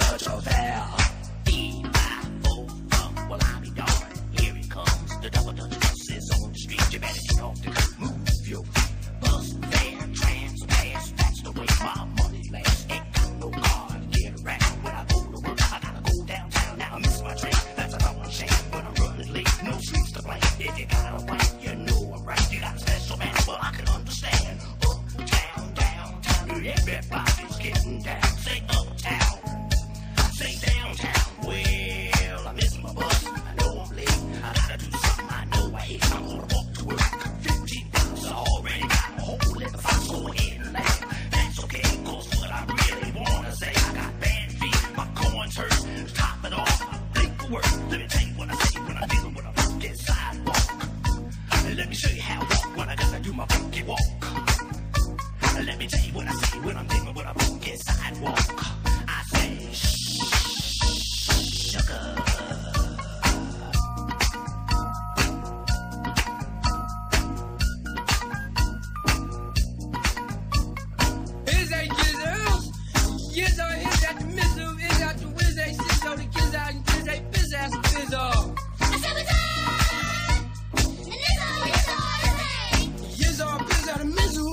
such a fair. E-I-O, well I'll be darned. Here it comes, the double dutch buses on the street. You better get off the curb, move your feet. Bus, fare, trans, pass, that's the way my money lasts. Ain't got no car to get around. When I go to work, I gotta go downtown. Now I miss my train, that's a darn shame. But I'm running late, no sleeps to blame. If you got a plan, you know I'm right. You got a special man, but I can understand. Uptown, downtown, everybody's getting down. Say uptown, say downtown. Well, I miss my bus, I know I'm late. I gotta do something I know I hate. I'm gonna walk to work. 15 bucks, I already got a hole in the fox, go ahead and laugh. That's okay, cause what I really wanna say, I got bad feet, my corns hurt. Top it off, I think the word. Let me tell you what I say when I'm dealing with a funky sidewalk. Let me show you how I walk when I gotta do my funky walk. Let me tell you what I say when I'm dealing with a funky sidewalk. I say, sugar. Is that Jesus? Yes, I is that the missile? Is that the whiz? They sit so the kids out and kids they biz ass biz off. Yes, I biz out the missile.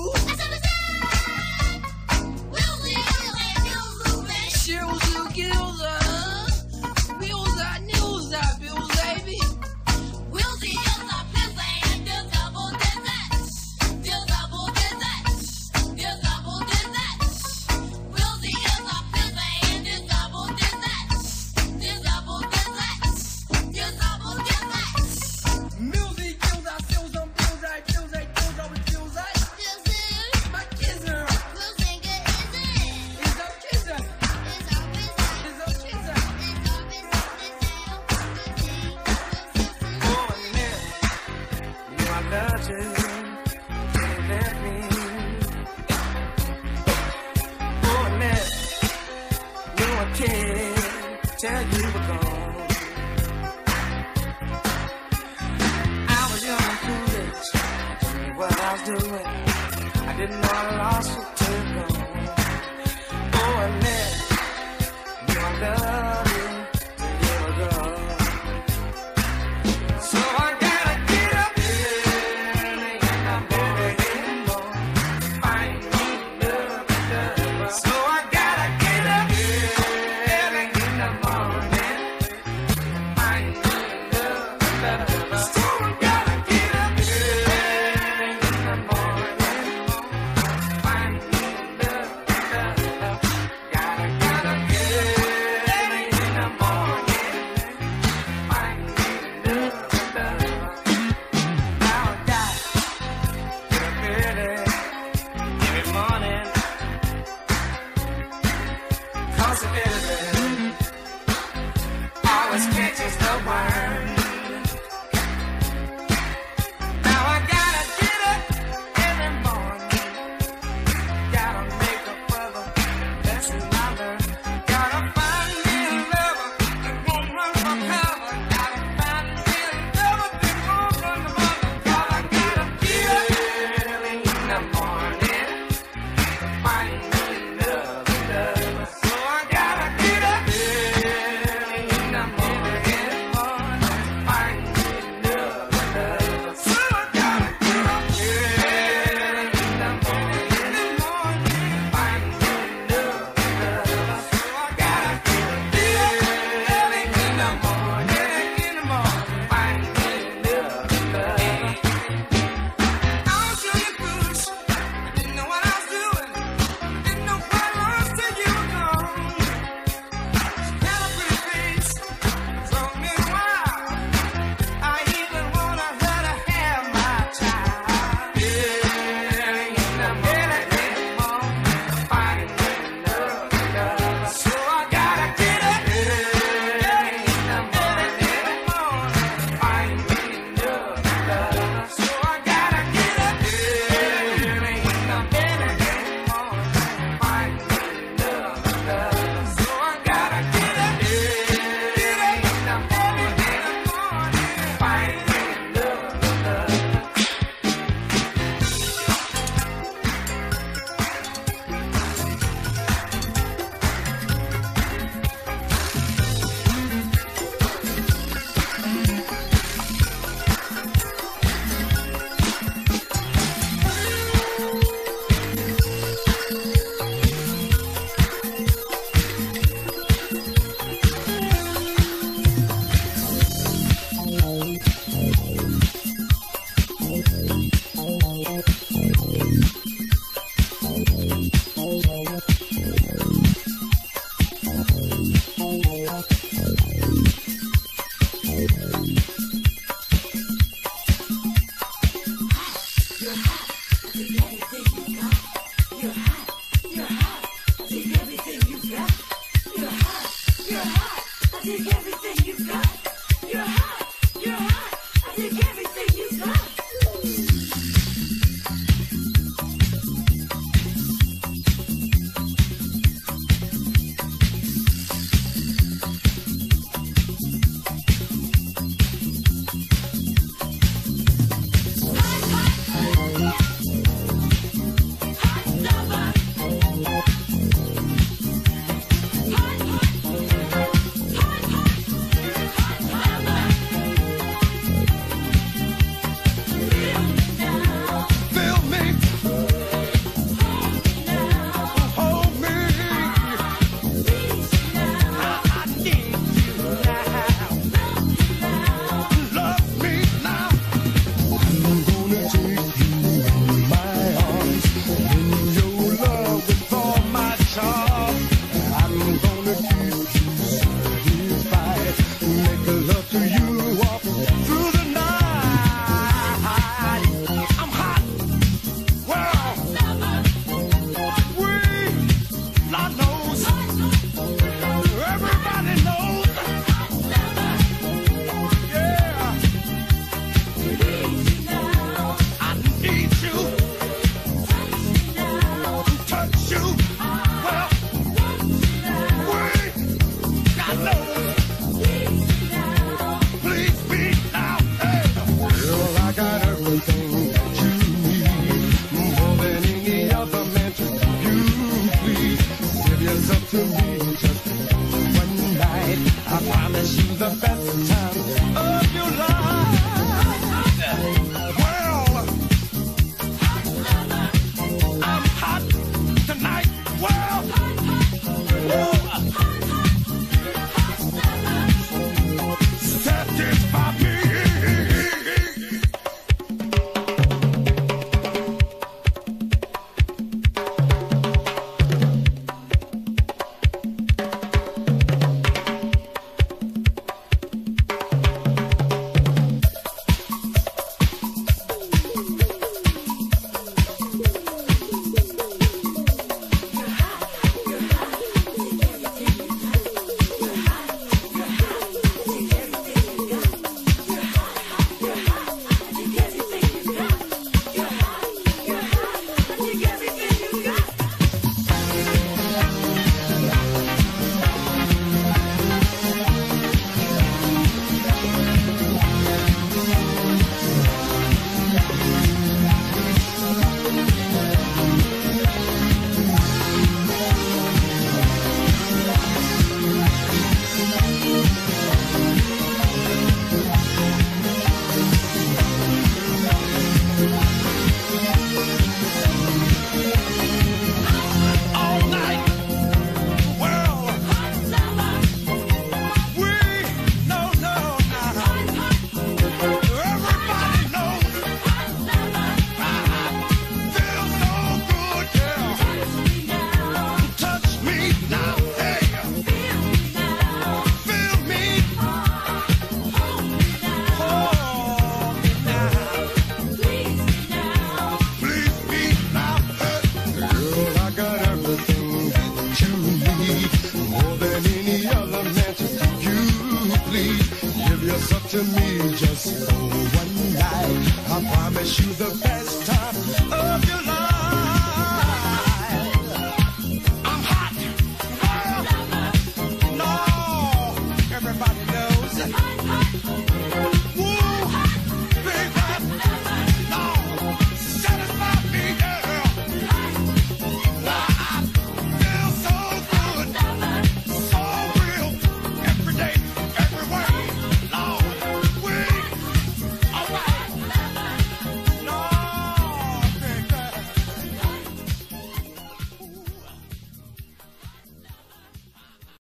to me just for one night. I promise you the best.